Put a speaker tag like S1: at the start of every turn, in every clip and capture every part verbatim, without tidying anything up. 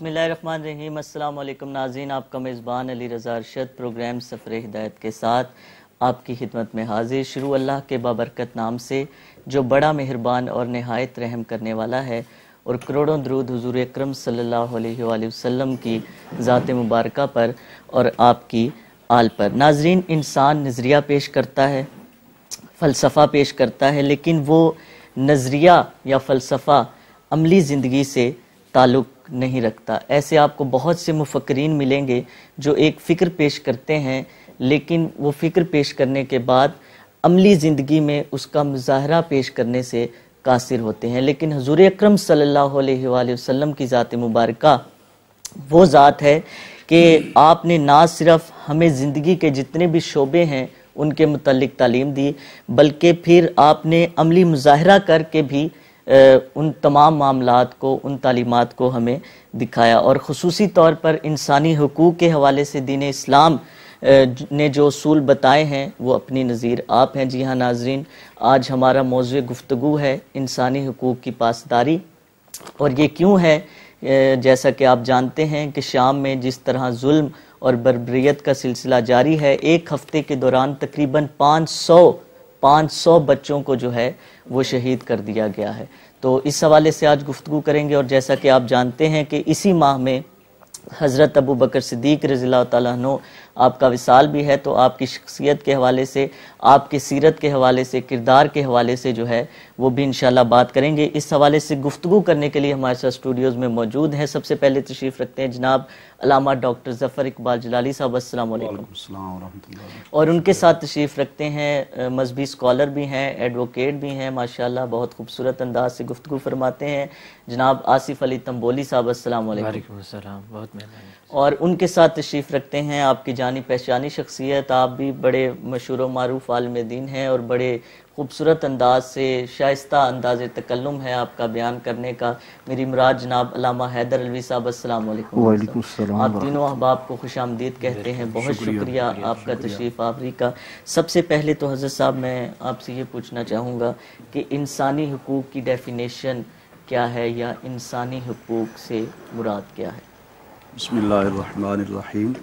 S1: بسم اللہ الرحمن الرحیم۔ السلام علیکم ناظرین، آپ کا میزبان علی رضا ارشد پروگرام سفر ہدایت کے ساتھ آپ کی خدمت میں حاضر۔ شروع اللہ کے بابرکت نام سے جو بڑا مہربان اور نہایت رحم کرنے والا ہے، اور کروڑوں درود حضور اکرم صلی اللہ علیہ وآلہ وسلم کی ذات مبارکہ پر اور آپ کی آل پر۔ ناظرین، انسان نظریہ پیش کرتا ہے، فلسفہ پیش کرتا ہے، لیکن وہ نظریہ یا فلسفہ عملی زندگی سے تعلق نہیں رکھتا۔ ایسے آپ کو بہت سے مفکرین ملیں گے جو ایک فکر پیش کرتے ہیں، لیکن وہ فکر پیش کرنے کے بعد عملی زندگی میں اس کا مظاہرہ پیش کرنے سے قاصر ہوتے ہیں۔ لیکن حضور اکرم صلی اللہ علیہ وآلہ وسلم کی ذات مبارکہ وہ ذات ہے کہ آپ نے نہ صرف ہمیں زندگی کے جتنے بھی شعبے ہیں ان کے متعلق تعلیم دی، بلکہ پھر آپ نے عملی مظاہرہ کر کے بھی ان تمام معاملات کو، ان تعلیمات کو ہمیں دکھایا۔ اور خصوصی طور پر انسانی حقوق کے حوالے سے دین اسلام نے جو اصول بتائے ہیں وہ اپنی نظیر آپ ہیں۔ جی ہاں ناظرین، آج ہمارا موضوع گفتگو ہے انسانی حقوق کی پاسداری۔ اور یہ کیوں ہے؟ جیسا کہ آپ جانتے ہیں کہ شام میں جس طرح ظلم اور بربریت کا سلسلہ جاری ہے، ایک ہفتے کے دوران تقریباً پانچ سو پانچ سو بچوں کو جو ہے وہ شہید کر دیا گیا ہے۔ تو اس حوالے سے آج گفتگو کریں گے۔ اور جیسا کہ آپ جانتے ہیں کہ اسی ماہ میں حضرت ابو بکر صدیق رضی اللہ تعالیٰ عنہ آپ کا وصال بھی ہے، تو آپ کی شخصیت کے حوالے سے، آپ کی سیرت کے حوالے سے، کردار کے حوالے سے جو ہے وہ بھی انشاءاللہ بات کریں گے۔ اس حوالے سے گفتگو کرنے کے لیے ہمارے ساتھ اسٹوڈیوز میں موجود ہیں۔ سب سے پہلے تشریف رکھتے ہیں جناب علامہ ڈاکٹر ظفر اقبال جلالی صاحب، السلام علیکم۔
S2: السلام ورحمۃ اللہ۔
S1: اور ان کے ساتھ تشریف رکھتے ہیں مذہبی اسکالر بھی ہیں، ایڈوکیٹ بھی ہیں، ماشاءاللہ بہت خوبصورت انداز سے گفتگو فرماتے ہیں، جناب آصف علی تنبولی صاحب، السلام علیکم۔
S3: وعلیکم السلام، بہت مہربانی۔
S1: اور ان کے ساتھ تشریف رکھتے ہیں آپ کی جانی پہچانی شخصیت، آپ بھی بڑے مشہور و معروف عالم دین ہیں اور بڑے خوبصورت انداز سے، شائستہ انداز تکلم ہے آپ کا بیان کرنے کا، میری مراد جناب علامہ حیدر علوی صاحب، السلام علیکم۔
S2: وعلیکم السلام۔
S1: آپ تینوں احباب کو خوش آمدید کہتے ہیں، بہت شکریہ آپ کا تشریف آوری کا۔ سب سے پہلے تو حضرت صاحب میں آپ سے یہ پوچھنا چاہوں گا کہ انسانی حقوق کی ڈیفینیشن کیا ہے، یا انسانی حقوق سے مراد کیا ہے؟
S2: بسم اللہ الرحمن الرحیم۔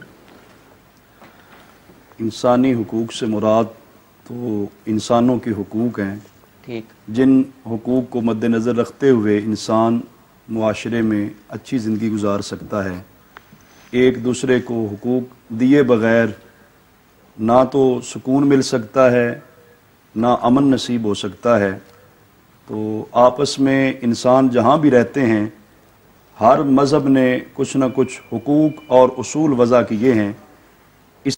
S2: انسانی حقوق سے مراد تو انسانوں کے حقوق ہیں،
S1: ٹھیک،
S2: جن حقوق کو مد نظر رکھتے ہوئے انسان معاشرے میں اچھی زندگی گزار سکتا ہے۔ ایک دوسرے کو حقوق دیے بغیر نہ تو سکون مل سکتا ہے، نہ امن نصیب ہو سکتا ہے۔ تو آپس میں انسان جہاں بھی رہتے ہیں، ہر مذہب نے کچھ نہ کچھ حقوق اور اصول وضع کیے ہیں۔ اس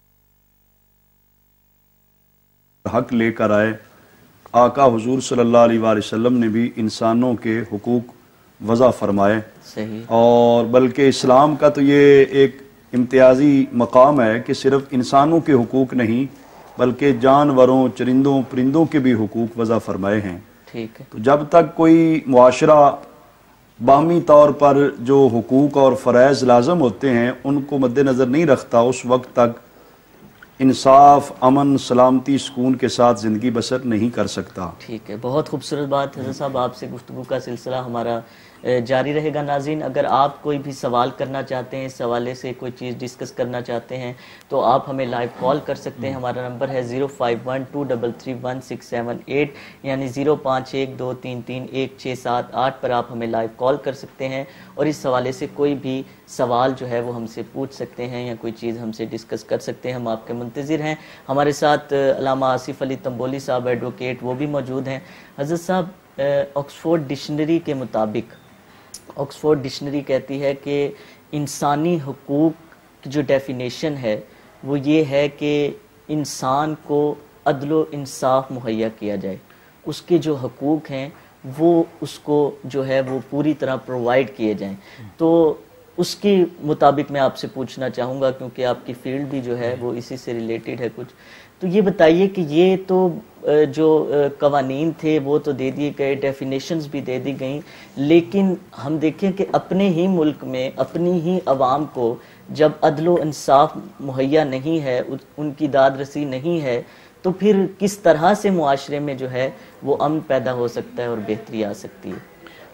S2: حق لے کر آئے آقا حضور صلی اللہ علیہ وآلہ وسلم نے بھی انسانوں کے حقوق وضع فرمائے،
S1: صحیح،
S2: اور بلکہ اسلام کا تو یہ ایک امتیازی مقام ہے کہ صرف انسانوں کے حقوق نہیں بلکہ جانوروں، چرندوں، پرندوں کے بھی حقوق وضع فرمائے ہیں۔
S1: ٹھیک ہے،
S2: تو جب تک کوئی معاشرہ باہمی طور پر جو حقوق اور فرائض لازم ہوتے ہیں ان کو مد نظر نہیں رکھتا، اس وقت تک انصاف، امن، سلامتی، سکون کے ساتھ زندگی بسر نہیں کر سکتا۔
S1: ٹھیک ہے، بہت خوبصورت بات۔ حضرت صاحب آپ سے گفتگو کا سلسلہ ہمارا جاری رہے گا۔ ناظرین، اگر آپ کوئی بھی سوال کرنا چاہتے ہیں، اس حوالے سے کوئی چیز ڈسکس کرنا چاہتے ہیں، تو آپ ہمیں لائیو کال کر سکتے ہیں۔ ہمارا نمبر ہے zero five one two double three one six seven eight, یعنی زیرو پانچ ایک دو تین تین ایک چھ سات آٹھ پر آپ ہمیں لائیو کال کر سکتے ہیں، اور اس حوالے سے کوئی بھی سوال جو ہے وہ ہم سے پوچھ سکتے ہیں یا کوئی چیز ہم سے ڈسکس کر سکتے ہیں۔ ہم آپ کے منتظر ہیں۔ ہمارے ساتھ علامہ آصف علی تنبولی صاحب ایڈوکیٹ وہ بھی موجود ہیں۔ حضرت صاحب، آکسفورڈ ڈکشنری کے مطابق، آکسفورڈ ڈکشنری کہتی ہے کہ انسانی حقوق کی جو ڈیفینیشن ہے وہ یہ ہے کہ انسان کو عدل و انصاف مہیا کیا جائے، اس کے جو حقوق ہیں وہ اس کو جو ہے وہ پوری طرح پرووائڈ کیے جائیں۔ تو اس کے مطابق میں آپ سے پوچھنا چاہوں گا، کیونکہ آپ کی فیلڈ بھی جو ہے وہ اسی سے ریلیٹڈ ہے کچھ، تو یہ بتائیے کہ یہ تو جو قوانین تھے وہ تو دے دیے گئے، ڈیفینیشنز بھی دے دی گئیں، لیکن ہم دیکھیں کہ اپنے ہی ملک میں اپنی ہی عوام کو جب عدل و انصاف مہیا نہیں ہے، ان کی داد رسی نہیں ہے، تو پھر کس طرح سے معاشرے میں جو ہے وہ امن پیدا ہو سکتا ہے اور بہتری آ سکتی ہے؟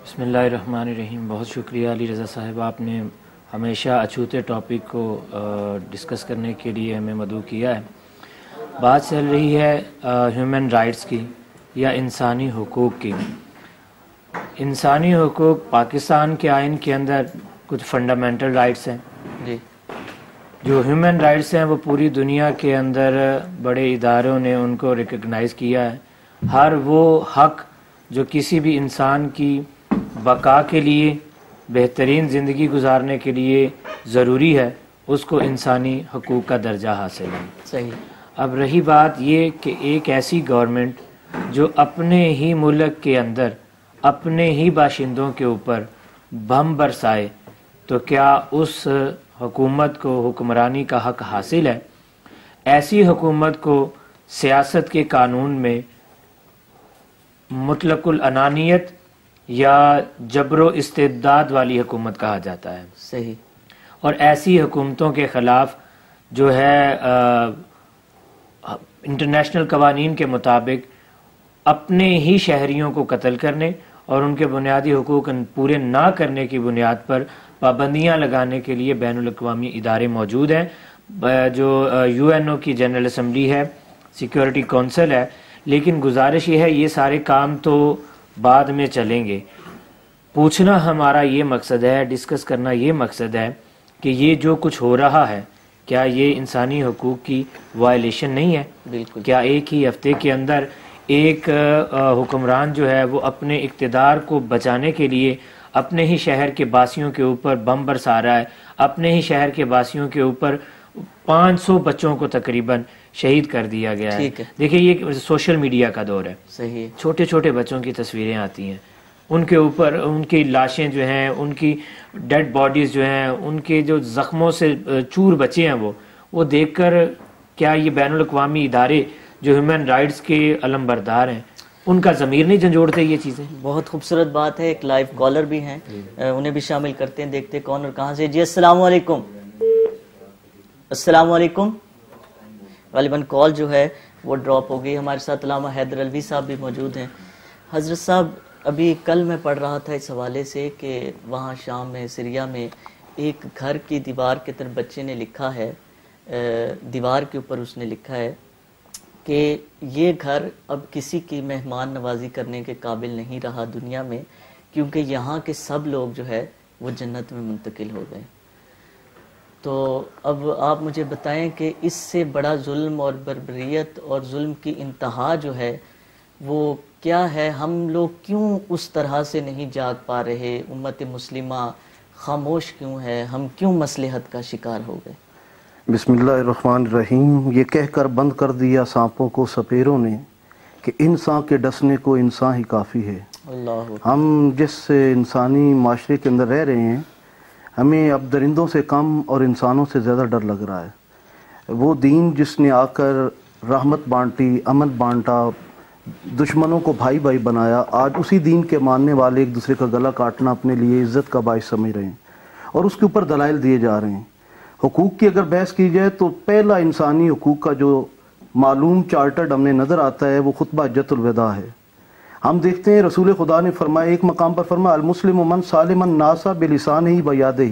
S3: بسم اللہ الرحمن الرحیم. بہت شکریہ علی رضا صاحب، آپ نے ہمیشہ اچھوتے ٹاپک کو ڈسکس کرنے کے لیے ہمیں مدعو کیا ہے. بات چل رہی ہے ہیومن رائٹس کی یا انسانی حقوق کی. انسانی حقوق پاکستان کے آئین کے اندر کچھ فنڈامنٹل رائٹس ہیں
S1: جی. جو
S3: ہیومن رائٹس ہیں وہ پوری دنیا کے اندر بڑے اداروں نے ان کو ریکگنائز کیا ہے. ہر وہ حق جو کسی بھی انسان کی بقا کے لیے، بہترین زندگی گزارنے کے لیے ضروری ہے، اس کو انسانی حقوق کا درجہ حاصل ہے.
S1: صحیح.
S3: اب رہی بات یہ کہ ایک ایسی گورنمنٹ جو اپنے ہی ملک کے اندر اپنے ہی باشندوں کے اوپر بم برسائے تو کیا اس حکومت کو حکمرانی کا حق حاصل ہے؟ ایسی حکومت کو سیاست کے قانون میں مطلق العنانیت یا جبر و استبداد والی حکومت کہا جاتا ہے.
S1: صحیح. اور
S3: ایسی حکومتوں کے خلاف جو ہے انٹرنیشنل قوانین کے مطابق اپنے ہی شہریوں کو قتل کرنے اور ان کے بنیادی حقوق پورے نہ کرنے کی بنیاد پر پابندیاں لگانے کے لیے بین الاقوامی ادارے موجود ہیں. جو یو این او کی جنرل اسمبلی ہے، سیکیورٹی کونسل ہے. لیکن گزارش یہ ہے یہ سارے کام تو بعد میں چلیں گے. پوچھنا ہمارا یہ مقصد ہے، ڈسکس کرنا یہ مقصد ہے کہ یہ جو کچھ ہو رہا ہے کیا یہ انسانی حقوق کی وائلیشن نہیں ہے؟
S1: بالکل.
S3: کیا ایک ہی ہفتے کے اندر ایک حکمران جو ہے وہ اپنے اقتدار کو بچانے کے لیے اپنے ہی شہر کے باسیوں کے اوپر بم برسا رہا ہے، اپنے ہی شہر کے باسیوں کے اوپر پانچ سو بچوں کو تقریباً شہید کر دیا گیا ہے. دیکھیں یہ سوشل میڈیا کا دور ہے.
S1: صحیح.
S3: چھوٹے چھوٹے بچوں کی تصویریں آتی ہیں، ان کے اوپر ان کی لاشیں جو ہیں، ان کی ڈیڈ باڈیز جو ہیں، ان کے جو زخموں سے چور بچے ہیں وہ وہ دیکھ کر کیا یہ بین الاقوامی ادارے جو ہیومن رائٹس کے علم بردار ہیں ان کا ضمیر نہیں جھنجھوڑتے یہ چیزیں؟
S1: بہت خوبصورت بات ہے. ایک لائیو کالر بھی ہیں، انہیں بھی شامل کرتے ہیں، دیکھتے کون اور کہاں سے. جی السلام علیکم. السلام علیکم. غالباً کال جو ہے وہ ڈراپ ہو گئی. ہمارے ساتھ علامہ حیدر علوی صاحب بھی موجود ہیں. حضرت صاحب ابھی کل میں پڑھ رہا تھا اس حوالے سے کہ وہاں شام میں سیریا میں ایک گھر کی دیوار کے طرف بچے نے لکھا ہے، دیوار کے اوپر اس نے لکھا ہے کہ یہ گھر اب کسی کی مہمان نوازی کرنے کے قابل نہیں رہا دنیا میں، کیونکہ یہاں کے سب لوگ جو ہے وہ جنت میں منتقل ہو گئے. تو اب آپ مجھے بتائیں کہ اس سے بڑا ظلم اور بربریت اور ظلم کی انتہا جو ہے وہ کیا ہے؟ ہم لوگ کیوں اس طرح سے نہیں جاگ پا رہے؟ امت مسلمہ خاموش کیوں ہے؟ ہم کیوں مصلحت کا شکار ہو گئے؟
S4: بسم اللہ الرحمن الرحیم. یہ کہہ کر بند کر دیا سانپوں کو سپیروں نے کہ انسان کے ڈسنے کو انسان ہی کافی ہے.
S1: اللہ.
S4: ہم جس انسانی معاشرے کے اندر رہ رہے ہیں ہمیں اب درندوں سے کم اور انسانوں سے زیادہ ڈر لگ رہا ہے. وہ دین جس نے آ کر رحمت بانٹی، امن بانٹا، دشمنوں کو بھائی بھائی بنایا، آج اسی دین کے ماننے والے ایک دوسرے کا گلا کاٹنا اپنے لیے عزت کا باعث سمجھ رہے ہیں اور اس کے اوپر دلائل دیے جا رہے ہیں. حقوق کی اگر بحث کی جائے تو پہلا انسانی حقوق کا جو معلوم چارٹرڈ ہمیں نظر آتا ہے وہ خطبہ حجۃ الوداع ہے. ہم دیکھتے ہیں رسول خدا نے فرمایا، ایک مقام پر فرمایا المسلم من سالم الناس بلسانہ و یادہ،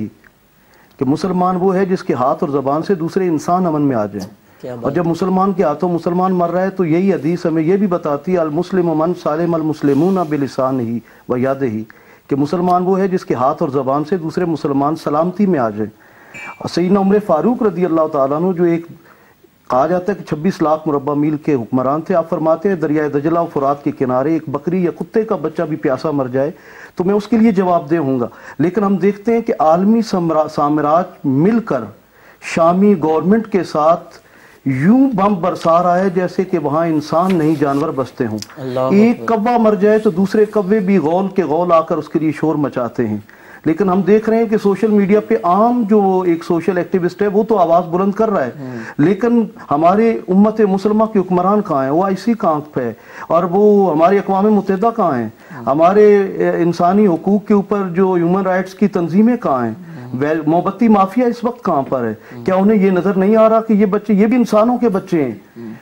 S4: کہ مسلمان وہ ہے جس کے ہاتھ اور زبان سے دوسرے انسان امن میں آ جائیں. اور جب مسلمان کے ہاتھوں مسلمان مر رہا ہے تو یہی حدیث ہمیں یہ بھی بتاتی ہے المسلم من سالم المسلمون بلسانہ و یادہ، کہ مسلمان وہ ہے جس کے ہاتھ اور زبان سے دوسرے مسلمان سلامتی میں آ جائیں. اور سیدنا عمر فاروق رضی اللہ تعالیٰ عنہ جو ایک کہا جاتا ہے کہ چھبیس لاکھ مربع میل کے حکمران تھے، آپ فرماتے ہیں دریائے دجلہ و فرات کے کنارے ایک بکری یا کتے کا بچہ بھی پیاسا مر جائے تو میں اس کے لیے جواب دہ ہوں گا. لیکن ہم دیکھتے ہیں کہ عالمی سامراج مل کر شامی گورنمنٹ کے ساتھ یوں بم برسا رہا ہے جیسے کہ وہاں انسان نہیں جانور بستے ہوں. ایک کوا مر جائے تو دوسرے کوے بھی غول کے غول آ کر اس کے لیے شور مچاتے ہیں. لیکن ہم دیکھ رہے ہیں کہ سوشل میڈیا پہ عام جو ایک سوشل ایکٹیوسٹ ہے وہ تو آواز بلند کر رہا ہے، لیکن ہمارے امت مسلمہ کے حکمران کہاں ہیں؟ وہ اسی کانک پہ ہے. اور وہ ہمارے اقوام متحدہ کہاں ہیں؟ ہمارے انسانی حقوق کے اوپر جو ہیومن رائٹس کی تنظیمیں کہاں ہیں؟ موبتی مافیا اس وقت کہاں پر ہے؟ کیا انہیں یہ نظر نہیں آ رہا کہ یہ بچے یہ بھی انسانوں کے بچے ہیں؟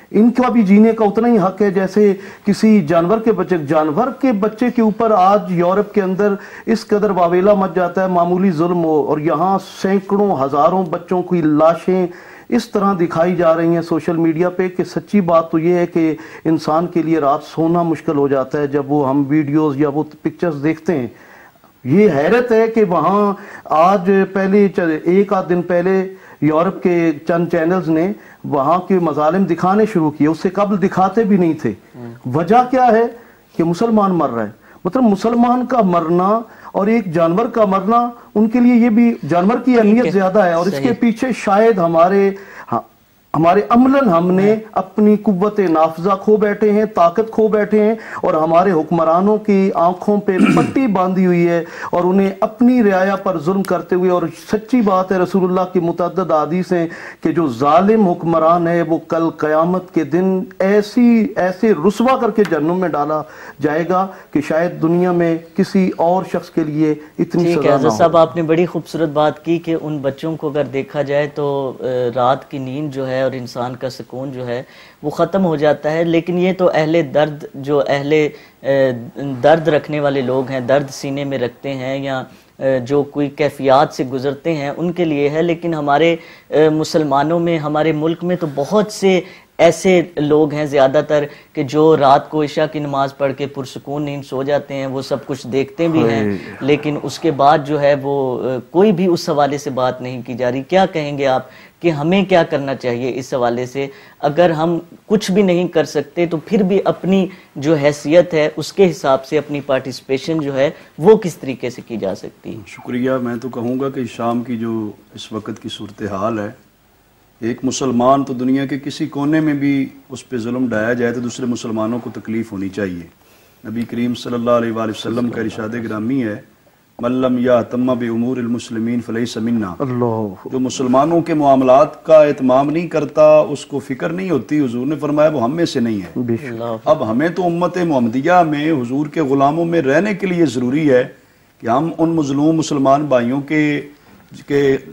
S4: इनका भी जीने का उतना ही हक है जैसे किसी जानवर के बच्चे जानवर के बच्चे के ऊपर आज यूरोप के अंदर इस कदर वावेला मच जाता है मामूली जुल्म हो, और यहाँ सैकड़ों हजारों बच्चों की लाशें इस तरह दिखाई जा रही हैं सोशल मीडिया पे कि सच्ची बात तो ये है कि इंसान के लिए रात सोना मुश्किल हो जाता है जब वो हम वीडियोस या वो पिक्चर्स देखते हैं। ये हैरत है कि वहाँ आज पहले एक आध दिन पहले यूरोप के चंद चैनल्स ने वहाँ के मजालिम दिखाने शुरू किए, उससे कबल दिखाते भी नहीं थे। वजह क्या है कि मुसलमान मर रहा है। मतलब मुसलमान का मरना और एक जानवर का मरना, उनके लिए ये भी जानवर की अहमियत ज्यादा है, और इसके पीछे शायद हमारे हाँ, हमारे अमलन हमने अपनी कुव्वत नाफजा खो बैठे हैं, ताकत खो बैठे हैं, और हमारे हुक्मरानों की आंखों पे पट्टी बांधी हुई है और उन्हें अपनी रियाया पर जुल्म करते हुए। और सच्ची बात है, रसूलुल्लाह की मुतअद्दिद हदीस हैं कि जो जालिम हुक्मरान है वो कल क़यामत के दिन ऐसी ऐसे रुसवा करके जहन्नुम में डाला जाएगा कि शायद दुनिया में किसी और शख्स के लिए इतनी सजा ना हो।
S1: साहब आपने बड़ी खूबसूरत बात की कि उन बच्चों को अगर देखा जाए तो रात की नींद जो है और इंसान का सुकून जो है वो ख़त्म हो जाता है। लेकिन ये तो अहले दर्द जो अहले दर्द रखने वाले लोग हैं, दर्द सीने में रखते हैं या जो कोई कैफियत से गुजरते हैं उनके लिए है। लेकिन हमारे मुसलमानों में, हमारे मुल्क में तो बहुत से ऐसे लोग हैं ज़्यादातर कि जो रात को इशा की नमाज़ पढ़ के पुरसुकून नींद सो जाते हैं, वो सब कुछ देखते भी हैं, लेकिन उसके बाद जो है वो कोई भी उस हवाले से बात नहीं की जा रही। क्या कहेंगे आप कि हमें क्या करना चाहिए इस हवाले से? अगर हम कुछ भी नहीं कर सकते तो फिर भी अपनी जो हैसियत है उसके हिसाब से अपनी पार्टिसिपेशन जो है वो किस तरीके से की जा सकती है?
S2: शुक्रिया। मैं तो कहूँगा कि शाम की जो इस वक्त की सूरत हाल है, एक मुसलमान तो दुनिया के किसी कोने में भी उस पे जुल्म ढाया जाए तो दूसरे मुसलमानों को तकलीफ़ होनी चाहिए। नबी करीम सल्लल्लाहु अलैहि वसल्लम का इरशाद गिरामी है, मल्लम या तम्मा बे उमूर मुस्लिमीन फलैसा मिन्ना। जो मुसलमानों के मामलात का एहतमाम नहीं करता, उसको फिक्र नहीं होती, हुजूर ने फरमाया वो हम में से नहीं है। अब हमें तो उम्मत मोहम्मदिया में हुजूर के ग़ुलामों में रहने के लिए ज़रूरी है कि हम उन मजलूम मुसलमान भाइयों के के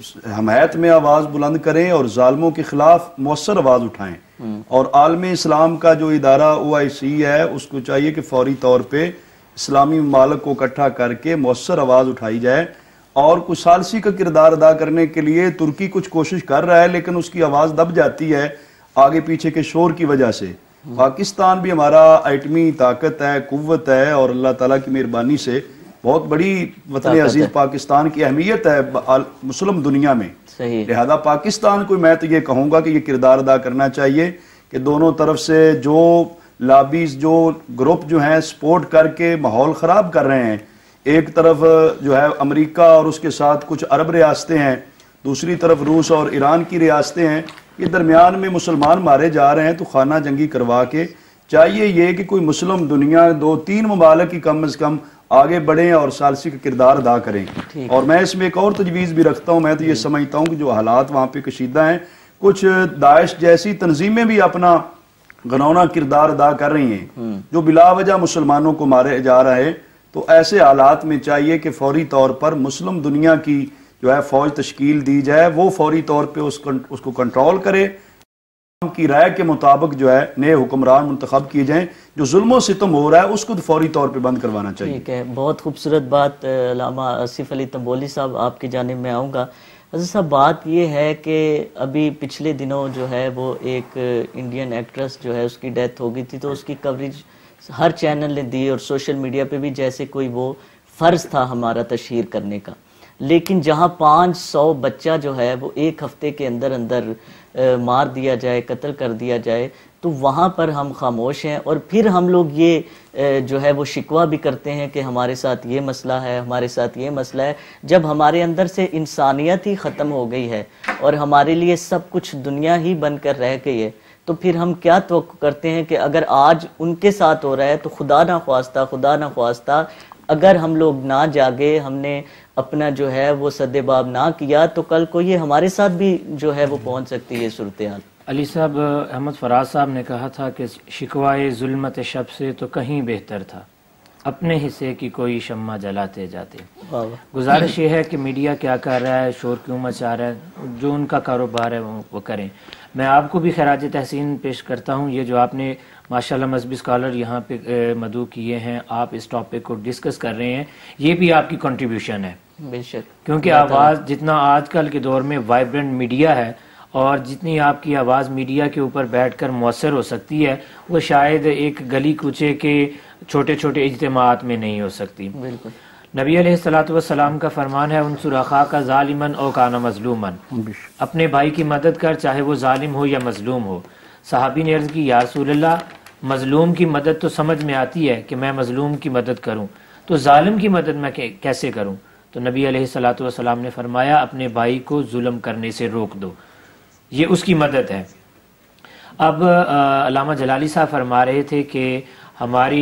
S2: हमायत में आवाज़ बुलंद करें और जालिमों के खिलाफ मौसर आवाज़ उठाएं। और आलम इस्लाम का जो इदारा ओ आई सी है उसको चाहिए कि फौरी तौर पे इस्लामी ममालिक को इकट्ठा करके मौसर आवाज़ उठाई जाए। और कुछ सालसी का किरदार अदा करने के लिए तुर्की कुछ कोशिश कर रहा है, लेकिन उसकी आवाज़ दब जाती है आगे पीछे के शोर की वजह से। पाकिस्तान भी हमारा एटमी ताकत है, कुव्वत है, और अल्लाह ताला की मेहरबानी से बहुत बड़ी वतन अजीज पाकिस्तान की अहमियत है मुस्लिम दुनिया में। लिहाजा पाकिस्तान को मैं तो ये कहूँगा कि ये किरदार अदा करना चाहिए कि दोनों तरफ से जो लॉबीज, जो ग्रुप जो हैं सपोर्ट करके माहौल ख़राब कर रहे हैं, एक तरफ जो है अमेरिका और उसके साथ कुछ अरब रियासतें हैं, दूसरी तरफ रूस और ईरान की रियासतें हैं, ये दरमियान में मुसलमान मारे जा रहे हैं। तो खाना जंगी करवा के चाहिए ये कि कोई मुस्लिम दुनिया दो तीन ममालिक की कम अज़ कम आगे बढ़ें और सालसी का किरदार अदा करें। और मैं इसमें एक और तजवीज़ भी रखता हूँ, मैं तो ये समझता हूँ कि जो हालात वहाँ पे कशीदा हैं, कुछ दाइश जैसी तंजीमें भी अपना घनौना किरदार अदा कर रही हैं जो बिलावजह मुसलमानों को मारे जा रहे हैं। तो ऐसे हालात में चाहिए कि फौरी तौर पर मुस्लिम दुनिया की जो है फौज तश्कील दी जाए, वो फौरी तौर पर उसको उसको कंट्रोल करे, की राय के मुताबिक जो है नए हुक्मरान मुंतखब किए जाएं। जो जुल्म सितम हो रहा है उसको तो फौरी तौर पे बंद करवाना चाहिए।
S1: ठीक है, बहुत खूबसूरत बात। अल्लामा आसिफ अली तंबोली साहब, आपकी जानिब में आऊँगा। हज़रत साहब, बात ये है कि अभी पिछले दिनों जो है वो एक इंडियन एक्ट्रेस जो है उसकी डेथ हो गई थी, तो उसकी कवरेज हर चैनल ने दी और सोशल मीडिया पे भी जैसे कोई वो फ़र्ज़ था हमारा तशहीर करने का। लेकिन जहाँ पाँच सौ बच्चा जो है वो एक हफ्ते के अंदर अंदर आ, मार दिया जाए, कत्ल कर दिया जाए, तो वहाँ पर हम खामोश हैं। और फिर हम लोग ये आ, जो है वो शिकवा भी करते हैं कि हमारे साथ ये मसला है, हमारे साथ ये मसला है, जब हमारे अंदर से इंसानियत ही ख़त्म हो गई है और हमारे लिए सब कुछ दुनिया ही बन कर रह गई है। तो फिर हम क्या तवक्को करते हैं कि अगर आज उनके साथ हो रहा है तो खुदा ना ख्वास्ता खुदा ना ख्वास्ता अगर हम लोग ना जागे, हमने अपना जो है वो सद्देबाब ना किया, तो कल को ये हमारे साथ भी जो है वो पहुंच सकती है सूरत हाल।
S3: अली साहब, अहमद फराज साहब ने कहा था कि शिकवाए जुल्मत शब से तो कहीं बेहतर था اپنے حصے کی کوئی شمع جلاتے جاتے.
S1: واہ واہ.
S3: گزارش یہ ہے کہ میڈیا کیا کر رہا ہے, شور کیوں مچا رہا ہے, جو ان کا کاروبار ہے وہ کریں. میں آپ کو بھی خراج تحسین پیش کرتا ہوں. یہ جو آپ نے ماشاءاللہ مذہبی اسکالر یہاں پہ مدعو کیے ہیں, آپ اس ٹاپک کو ڈسکس کر رہے ہیں, یہ بھی آپ کی کنٹریبیوشن ہے.
S1: بے شک,
S3: کیونکہ آواز جتنا آج کل کے دور میں وائبرنٹ میڈیا ہے اور جتنی آپ کی آواز میڈیا کے اوپر بیٹھ کر مؤثر ہو سکتی ہے, وہ شاید ایک گلی کوچے کے چھوٹے چھوٹے اجتماعات میں نہیں ہو سکتی.
S1: بالکل.
S3: نبی علیہ الصلوۃ والسلام کا فرمان ہے, انصر اخاک ظالما او کان مظلوما, اپنے بھائی کی مدد کر چاہے وہ ظالم ہو یا مظلوم ہو. صحابی نے عرض کی, یا رسول اللہ, مظلوم کی مدد تو سمجھ میں آتی ہے کہ میں مظلوم کی مدد کروں, تو ظالم کی مدد میں کیسے کروں؟ تو نبی علیہ الصلوۃ والسلام نے فرمایا, اپنے بھائی کو ظلم کرنے سے روک دو, یہ اس کی مدد ہے. اب علامہ جلالی صاحب فرما رہے تھے کہ ہماری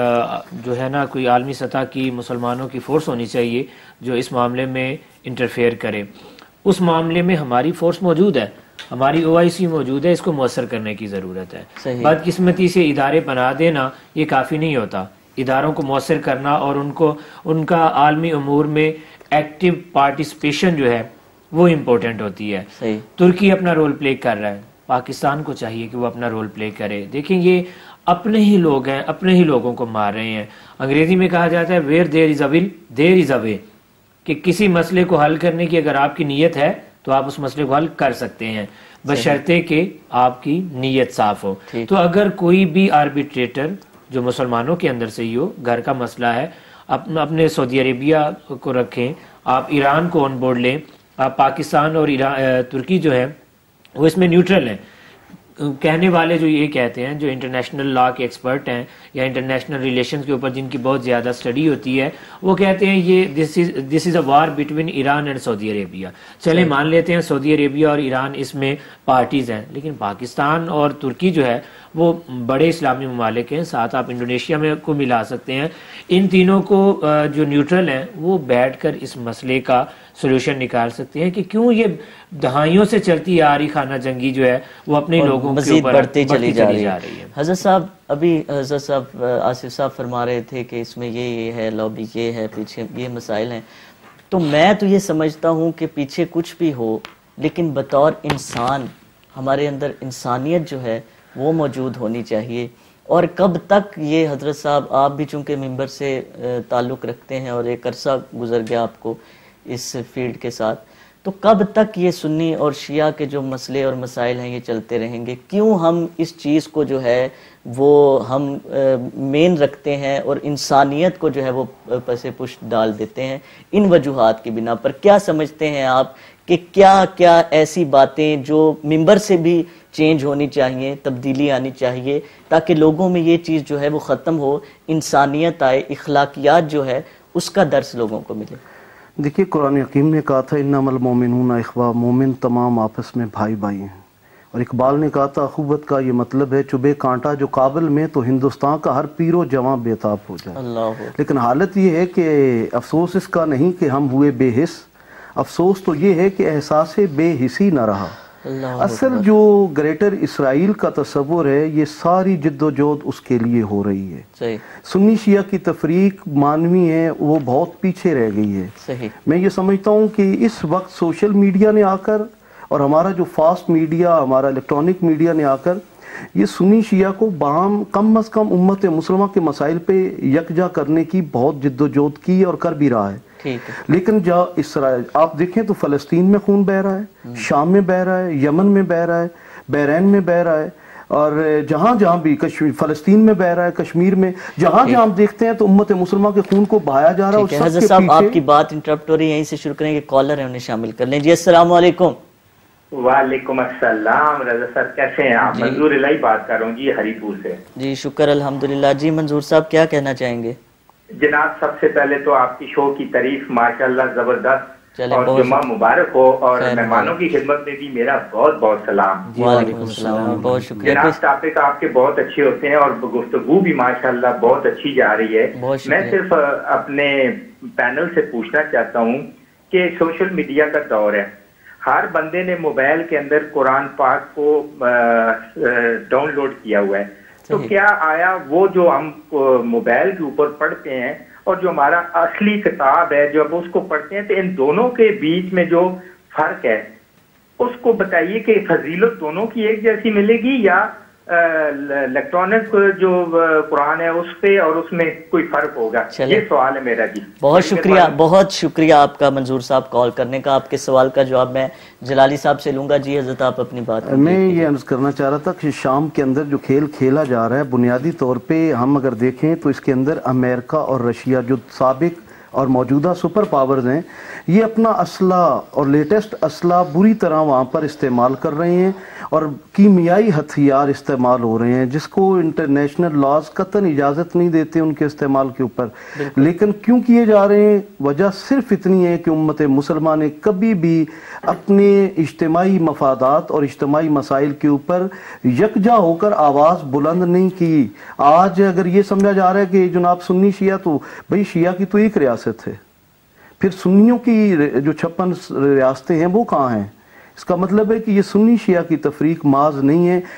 S3: جو ہے نا کوئی عالمی سطح کی مسلمانوں کی فورس ہونی چاہیے جو اس معاملے میں انٹرفیئر کرے. اس معاملے میں ہماری فورس موجود ہے, ہماری او آئی سی موجود ہے, اس کو مؤثر کرنے کی ضرورت ہے. بدقسمتی سے ادارے بنا دینا یہ کافی نہیں ہوتا. اداروں کو مؤثر کرنا اور ان کو ان کا عالمی امور میں ایکٹیو پارٹیسپیشن جو ہے وہ امپورٹنٹ ہوتی ہے.
S1: صحیح.
S3: ترکی اپنا رول پلے کر رہا ہے, پاکستان کو چاہیے کہ وہ اپنا رول پلے کرے. دیکھیں یہ اپنے ہی لوگ ہیں, اپنے ہی لوگوں کو مار رہے ہیں. انگریزی میں کہا جاتا ہے ویئر دیر از اے ول دیر از اے وے, کہ کسی مسئلے کو حل کرنے کی اگر آپ کی نیت ہے تو آپ اس مسئلے کو حل کر سکتے ہیں, بشرطے کہ آپ کی نیت صاف ہو. تو اگر کوئی بھی آربیٹریٹر جو مسلمانوں کے اندر سے ہی ہو, گھر کا مسئلہ ہے, اپنے سعودی عربیہ کو رکھیں, آپ ایران کو آن بورڈ لیں, آپ پاکستان اور ترکی جو ہے وہ اس میں نیوٹرل ہیں. کہنے والے جو یہ کہتے ہیں, جو انٹرنیشنل لا کے ایکسپرٹ ہیں یا انٹرنیشنل ریلیشنز کے اوپر جن کی بہت زیادہ سٹڈی ہوتی ہے, وہ کہتے ہیں یہ this is this is a war between Iran and Saudi Arabia. چلے مان لیتے ہیں سعودی عربیہ اور ایران اس میں پارٹیز ہیں, لیکن پاکستان اور ترکی جو ہے وہ بڑے اسلامی ممالک ہیں, ساتھ آپ انڈونیشیا میں کو ملا سکتے ہیں. ان تینوں کو جو نیوٹرل ہیں وہ بیٹھ کر اس مسئلے کا سولوشن نکال سکتے ہیں کہ کیوں یہ دہائیوں سے چلتی آ رہی خانہ جنگی جو ہے وہ اپنے لوگوں کے اوپر
S1: بڑھتی چلی جا رہی ہے. حضرت صاحب ابھی حضرت صاحب آصف صاحب فرما رہے تھے کہ اس میں یہ یہ ہے, لابی یہ ہے, پیچھے یہ مسائل ہیں. تو میں تو یہ سمجھتا ہوں کہ پیچھے کچھ بھی ہو, لیکن بطور انسان ہمارے اندر انسانیت جو ہے وہ موجود ہونی چاہیے. اور کب تک یہ, حضرت صاحب آپ بھی چونکہ ممبر سے تعلق رکھتے ہیں اور ایک عرصہ گزر گیا آپ کو اس فیلڈ کے ساتھ, تو کب تک یہ سنی اور شیعہ کے جو مسئلے اور مسائل ہیں یہ چلتے رہیں گے؟ کیوں ہم اس چیز کو جو ہے وہ ہم مین رکھتے ہیں اور انسانیت کو جو ہے وہ پسے پشت ڈال دیتے ہیں ان وجوہات کی بنا پر؟ کیا سمجھتے ہیں آپ کہ کیا کیا ایسی باتیں جو ممبر سے بھی چینج ہونی چاہیے, تبدیلی آنی چاہیے, تاکہ لوگوں میں یہ چیز جو ہے وہ ختم ہو, انسانیت آئے, اخلاقیات جو ہے اس کا درس لوگوں کو ملے؟
S4: دیکھیے قرآن حکیم نے کہا تھا انما المؤمنون اخوہ, مومن تمام آپس میں بھائی بھائی ہیں. اور اقبال نے کہا تھا اخوت کا یہ مطلب ہے چبے کانٹا جو کابل میں تو ہندوستان کا ہر پیر و جواں بے تاب ہو جائے. اللہ. لیکن حالت یہ ہے کہ افسوس اس کا نہیں کہ ہم ہوئے بے حس, افسوس تو یہ ہے کہ احساس بے حسی نہ رہا. اصل جو گریٹر اسرائیل کا تصور ہے یہ ساری جد و جہد اس کے لیے ہو رہی ہے. سنی شیعہ کی تفریق مانوی ہے وہ بہت پیچھے رہ گئی ہے. میں یہ سمجھتا ہوں کہ اس وقت سوشل میڈیا نے آ کر اور ہمارا جو فاسٹ میڈیا, ہمارا الیکٹرانک میڈیا نے آ کر یہ سنی شیعہ کو باہم کم از کم امت مسلمہ کے مسائل پہ یکجا کرنے کی بہت جد و جہد کی اور کر بھی رہا ہے. لیکن جا اسرائیل آپ دیکھیں تو فلسطین میں خون بہ رہا ہے, شام میں بہ رہا ہے, یمن میں بہ رہا ہے, بحرین میں بہ رہا ہے, اور جہاں جہاں بھی کشمیر فلسطین میں بہ رہا ہے, کشمیر میں جہاں جہاں ہم دیکھتے ہیں تو امت مسلمہ کے خون کو بہایا جا رہا ہے.
S1: حضرت صاحب آپ کی بات انٹرپٹ ہو رہی ہے, یہیں سے شروع کریں گے, کالر ہیں انہیں شامل کر لیں. جی السلام علیکم.
S5: وعلیکم السلام. رضا صاحب کیسے ہیں آپ؟ منظور الہی بات کر رہا ہوں جی ہری پور سے.
S1: جی شکر الحمدللہ. جی منظور صاحب کیا کہنا چاہیں گے؟
S5: جناب سب سے پہلے تو آپ کی شو کی تعریف ماشاءاللہ زبردست, اور جمعہ مبارک ہو, اور مہمانوں کی خدمت میں بھی میرا بہت بہت سلام.
S1: وعلیکم السلام, بہت شکریہ.
S5: جناب ٹاپک آپ کے بہت اچھے ہوتے ہیں اور گفتگو بھی ماشاءاللہ بہت اچھی جا رہی ہے. میں صرف اپنے پینل سے پوچھنا چاہتا ہوں کہ سوشل میڈیا کا دور ہے, ہر بندے نے موبائل کے اندر قرآن پاک کو ڈاؤن لوڈ کیا ہوا ہے, تو کیا آیا وہ جو ہم موبائل کے اوپر پڑھتے ہیں اور جو ہمارا اصلی کتاب ہے جب اس کو پڑھتے ہیں تو ان دونوں کے بیچ میں جو فرق ہے اس کو بتائیے کہ فضیلت دونوں کی ایک جیسی ملے گی یا الیکٹرانک جو قرآن ہے اس پہ اور اس میں کوئی فرق ہوگا؟ یہ سوال ہے میرا جی.
S1: بہت شکریہ بہت شکریہ آپ کا منظور صاحب کال کرنے کا. آپ کے سوال کا جواب میں جلالی صاحب سے لوں گا. جی حضرت آپ اپنی بات.
S4: میں یہ عرض کرنا چاہ رہا تھا کہ شام کے اندر جو کھیل کھیلا جا رہا ہے بنیادی طور پہ ہم اگر دیکھیں تو اس کے اندر امریکہ اور رشیا جو سابق اور موجودہ سپر پاورز ہیں یہ اپنا اسلحہ اور لیٹسٹ اسلحہ بری طرح وہاں پر استعمال کر رہے ہیں اور کیمیائی ہتھیار استعمال ہو رہے ہیں جس کو انٹرنیشنل لاز قطعاً اجازت نہیں دیتے ان کے استعمال کے اوپر. لیکن کیوں کیے جا رہے ہیں؟ وجہ صرف اتنی ہے کہ امت مسلمہ نے کبھی بھی اپنے اجتماعی مفادات اور اجتماعی مسائل کے اوپر یکجا ہو کر آواز بلند نہیں کی. آج اگر یہ سمجھا جا رہا ہے کہ جناب سنی شیعہ تو بھئی شیعہ کی تو ایک ریاست ہے، پھر سنیوں کی جو چھپن ریاستیں ہیں وہ کہاں ہیں؟ اس کا مطلب ہے کہ یہ سنی شیعہ کی تفریق محض نہیں ہے.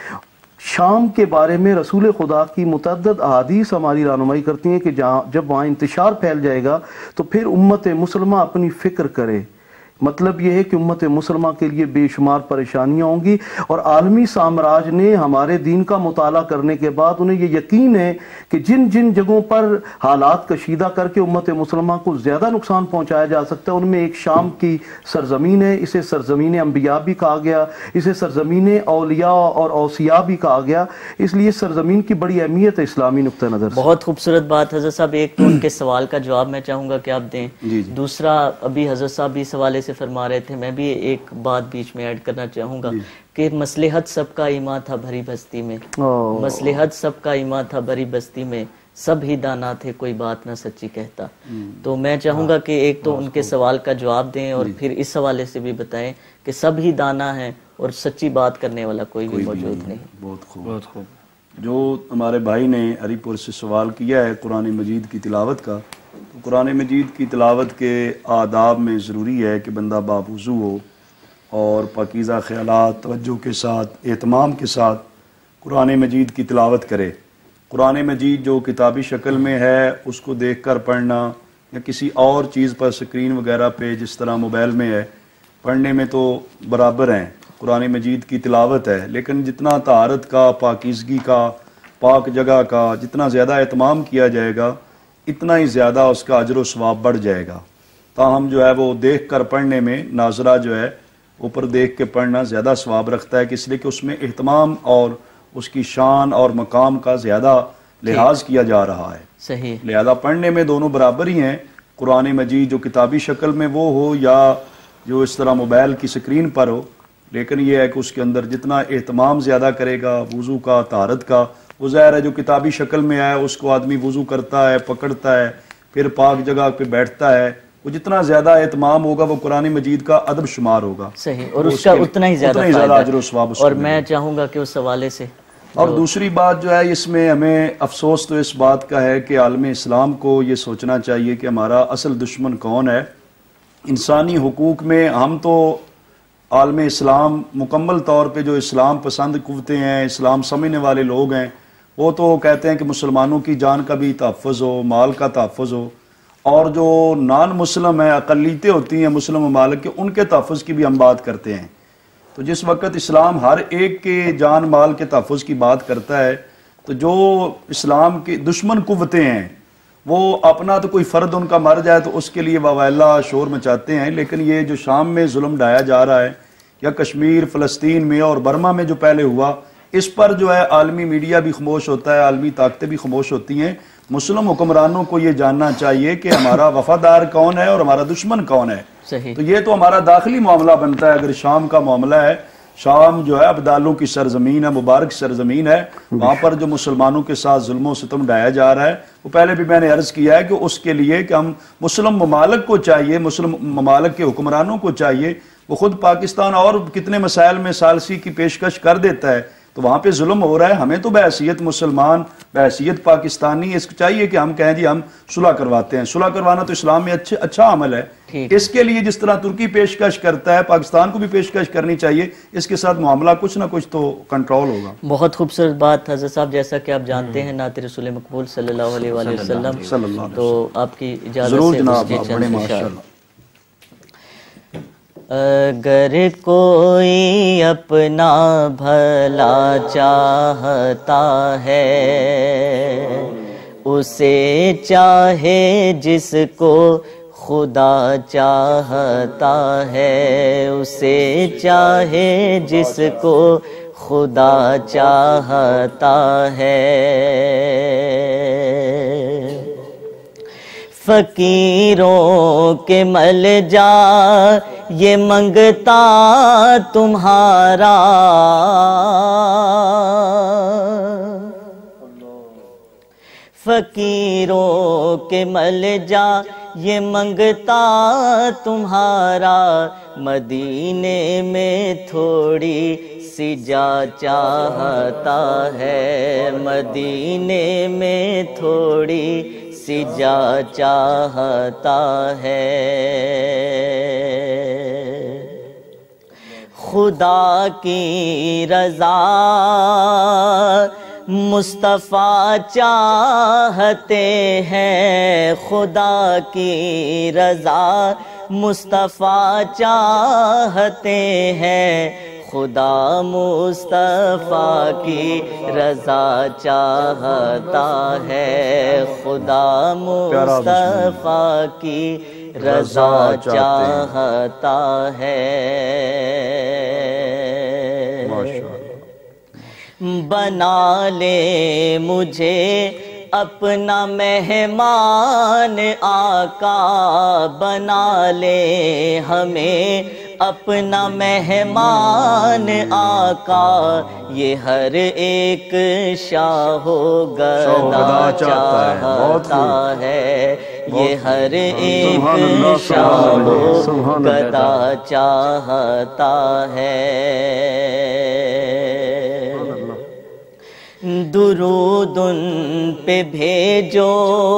S4: شام کے بارے میں رسول خدا کی متعدد احادیث ہماری رہنمائی کرتی ہیں کہ جہاں جب وہاں انتشار پھیل جائے گا تو پھر امت مسلمہ اپنی فکر کرے. مطلب یہ ہے کہ امت مسلمہ کے لیے بے شمار پریشانیاں ہوں گی اور عالمی سامراج نے ہمارے دین کا مطالعہ کرنے کے بعد انہیں یہ یقین ہے کہ جن جن جگہوں پر حالات کشیدہ کر کے امت مسلمہ کو زیادہ نقصان پہنچایا جا سکتا ہے ان میں ایک شام کی سرزمین ہے. اسے سرزمین انبیاء بھی کہا گیا، اسے سرزمین اولیاء اور اوصیاء بھی کہا گیا. اس لیے سرزمین کی بڑی اہمیت ہے اسلامی نقطہ نظر سے.
S1: بہت خوبصورت بات حضرت صاحب. ایک تو ان کے سوال کا جواب میں چاہوں گا کہ آپ دیں. دوسرا ابھی حضرت صاحب بھی سوالے سے فرما رہے تھے، میں بھی ایک بات بیچ میں ایڈ کرنا چاہوں گا کہ مصلحت سب کا ایمان تھا بھری بستی میں، مصلحت سب کا ایمان تھا بھری بستی میں، سب ہی دانا تھے کوئی بات نہ سچی کہتا. تو میں چاہوں گا کہ ایک تو ان کے سوال کا جواب دیں اور پھر اس حوالے سے بھی بتائیں کہ سب ہی دانا ہے اور سچی بات کرنے والا کوئی بھی موجود نہیں.
S2: بہت خوب بہت خوب. جو ہمارے بھائی نے ہری پور سے سوال کیا ہے قرآن مجید کی تلاوت کا، تو قرآن مجید کی تلاوت کے آداب میں ضروری ہے کہ بندہ باوضو ہو اور پاکیزہ خیالات توجہ کے ساتھ اہتمام کے ساتھ قرآن مجید کی تلاوت کرے. قرآن مجید جو کتابی شکل میں ہے اس کو دیکھ کر پڑھنا یا کسی اور چیز پر سکرین وغیرہ پہ جس طرح موبائل میں ہے پڑھنے میں تو برابر ہیں. قرآن مجید کی تلاوت ہے، لیکن جتنا طہارت کا، پاکیزگی کا، پاک جگہ کا جتنا زیادہ اہتمام کیا جائے گا اتنا ہی زیادہ اس کا اجر و ثواب بڑھ جائے گا. تاہم جو ہے وہ دیکھ کر پڑھنے میں ناظرہ جو ہے اوپر دیکھ کے پڑھنا زیادہ ثواب رکھتا ہے، کہ اس لیے کہ اس میں اہتمام اور اس کی شان اور مقام کا زیادہ لحاظ کیا جا رہا ہے.
S1: صحیح.
S2: لہذا پڑھنے میں دونوں برابر ہی ہیں. قرآن مجید جو کتابی شکل میں وہ ہو یا جو اس طرح موبائل کی سکرین پر ہو، لیکن یہ ہے کہ اس کے اندر جتنا اہتمام زیادہ کرے گا وضو کا، طہارت کا، وہ ظاہر ہے جو کتابی شکل میں آیا اس کو آدمی وضو کرتا ہے، پکڑتا ہے، پھر پاک جگہ پہ بیٹھتا ہے، وہ جتنا زیادہ اہتمام ہوگا وہ قرآن مجید کا ادب شمار ہوگا.
S1: صحیح. اور اس کا اتنا ہی زیادہ
S2: اجر و ثواب.
S1: اور میں چاہوں گا کہ اس حوالے سے
S2: اور دوسری بات جو ہے اس میں ہمیں افسوس تو اس بات کا ہے کہ عالم اسلام کو یہ سوچنا چاہیے کہ ہمارا اصل دشمن کون ہے. انسانی حقوق میں ہم تو عالم اسلام مکمل طور پہ جو اسلام پسند قوتیں ہیں، اسلام سمجھنے والے لوگ ہیں، وہ تو کہتے ہیں کہ مسلمانوں کی جان کا بھی تحفظ ہو، مال کا تحفظ ہو، اور جو نان مسلم ہیں، اقلیتیں ہوتی ہیں مسلم ممالک کے، ان کے تحفظ کی بھی ہم بات کرتے ہیں. تو جس وقت اسلام ہر ایک کے جان مال کے تحفظ کی بات کرتا ہے تو جو اسلام کے دشمن قوتیں ہیں وہ اپنا تو کوئی فرد ان کا مر جائے تو اس کے لیے واویلا شور مچاتے ہیں، لیکن یہ جو شام میں ظلم ڈھایا جا رہا ہے یا کشمیر، فلسطین میں اور برما میں جو پہلے ہوا، اس پر جو ہے عالمی میڈیا بھی خاموش ہوتا ہے، عالمی طاقتیں بھی خاموش ہوتی ہیں. مسلم حکمرانوں کو یہ جاننا چاہیے کہ ہمارا وفادار کون ہے اور ہمارا دشمن کون ہے.
S1: صحیح.
S2: تو یہ تو ہمارا داخلی معاملہ بنتا ہے. اگر شام کا معاملہ ہے، شام جو ہے عبدالوں کی سرزمین ہے، مبارک سرزمین ہے، وہاں پر جو مسلمانوں کے ساتھ ظلم و ستم ڈھایا جا رہا ہے، وہ پہلے بھی میں نے عرض کیا ہے کہ اس کے لیے کہ ہم مسلم ممالک کو چاہیے، مسلم ممالک کے حکمرانوں کو چاہیے، وہ خود پاکستان اور کتنے مسائل میں ثالثی کی پیشکش کر دیتا ہے، تو وہاں پہ ظلم ہو رہا ہے. ہمیں تو بحیثیت مسلمان، بحیثیت پاکستانی اس کو چاہیے کہ ہم کہیں جی ہم صلح کرواتے ہیں. صلح کروانا تو اسلام میں اچھا اچھا عمل ہے. اس کے لیے جس طرح ترکی پیشکش کرتا ہے پاکستان کو بھی پیشکش کرنی چاہیے. اس کے ساتھ معاملہ کچھ نہ کچھ تو کنٹرول ہوگا.
S1: بہت خوبصورت بات حضرت صاحب. جیسا کہ آپ جانتے ہیں نعت رسول مقبول صلی اللہ علیہ وآلہ وسلم، تو آپ کی اجازت
S2: ضرور
S1: سے
S2: جناب،
S1: اس کے
S2: بڑے
S1: چند
S2: ماشاءاللہ.
S1: اگر کوئی اپنا بھلا چاہتا ہے، اسے چاہے جس کو خدا چاہتا ہے، اسے چاہے جس کو خدا چاہتا ہے. فقیروں کے مل جا یہ منگتا تمہارا، فقیروں کے مل جا یہ منگتا تمہارا، مدینے میں تھوڑی سی جا چاہتا ہے، مدینے میں تھوڑی سی جا چاہتا ہے. خدا کی رضا مصطفیٰ چاہتے ہیں، خدا کی رضا مصطفیٰ چاہتے ہیں، خدا مصطفیٰ کی رضا چاہتا ہے، خدا مصطفیٰ کی رضا چاہتا ہے. بنا لے مجھے اپنا مہمان آقا، بنا لے ہمیں اپنا مہمان آقا، یہ ہر ایک شاہ و گدا چاہتا ہے، یہ ہر ایک شاہ و گدا چاہتا ہے. درود ان پہ بھیجو،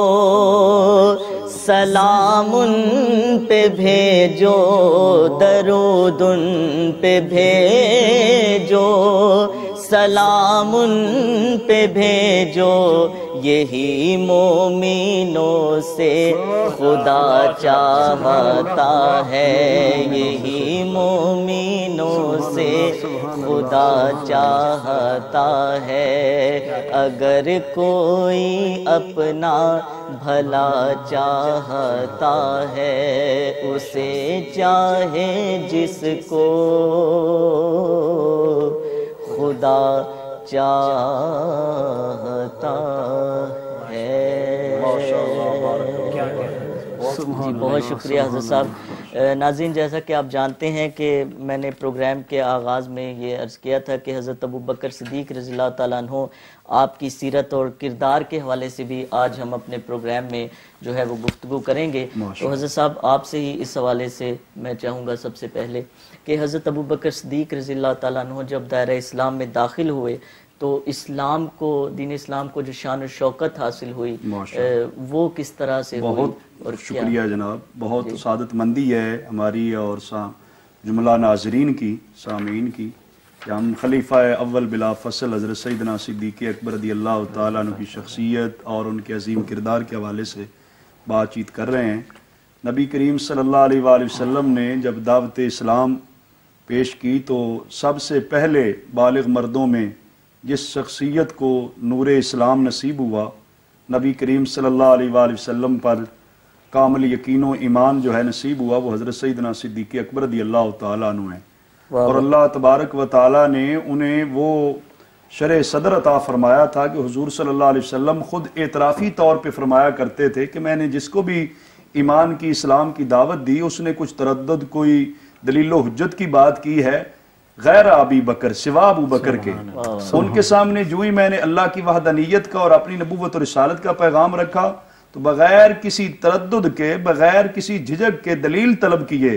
S1: سلام ان پہ بھیجو، درود ان پہ بھیجو، سلام ان پہ بھیجو، یہی مومنوں سے خدا چاہتا ہے، یہی مومنوں سے خدا چاہتا ہے. اگر کوئی اپنا بھلا چاہتا ہے، اسے چاہے جس کو خدا چاہتا ہے. جی بہت شکریہ حضرت صاحب. ناظرین، جیسا کہ آپ جانتے ہیں کہ میں نے پروگرام کے آغاز میں یہ عرض کیا تھا کہ حضرت ابوبکر صدیق رضی اللہ تعالیٰ عنہ آپ کی سیرت اور کردار کے حوالے سے بھی آج ہم اپنے پروگرام میں جو ہے وہ گفتگو کریں گے. تو حضرت صاحب آپ سے ہی اس حوالے سے میں چاہوں گا سب سے پہلے کہ حضرت ابوبکر صدیق رضی اللہ تعالیٰ عنہ جب دائرہ اسلام میں داخل ہوئے تو اسلام کو، دین اسلام کو جو شان و شوکت حاصل ہوئی وہ کس طرح سے ہوئی؟
S2: بہت شکریہ جناب. بہت سعادت مندی ہے ہماری اور جملہ ناظرین کی، سامعین کی، کہ ہم خلیفہ اول بلا فصل حضرت سیدنا صدیق اکبر رضی اللہ تعالیٰ عنہ کی شخصیت اور ان کے عظیم کردار کے حوالے سے بات چیت کر رہے ہیں. نبی کریم صلی اللہ علیہ وآلہ وسلم نے جب دعوت اسلام پیش کی تو سب سے پہلے بالغ مردوں میں جس شخصیت کو نور اسلام نصیب ہوا، نبی کریم صلی اللہ علیہ وآلہ وسلم پر کامل یقین و ایمان جو ہے نصیب ہوا، وہ حضرت سیدنا صدیق اکبر رضی اللہ تعالیٰ عنہ ہیں. اور اللہ تبارک و تعالیٰ نے انہیں وہ شرح صدر عطا فرمایا تھا کہ حضور صلی اللہ علیہ وسلم خود اعترافی طور پہ فرمایا کرتے تھے کہ میں نے جس کو بھی ایمان کی، اسلام کی دعوت دی، اس نے کچھ تردد، کوئی دلیل و حجت کی بات کی ہے غیر ابی بکر، سوا ابو بکر کے. ان کے سامنے جو ہی میں نے اللہ کی وحدانیت کا اور اپنی نبوت اور رسالت کا پیغام رکھا تو بغیر کسی تردد کے، بغیر کسی جھجک کے، دلیل طلب کیے،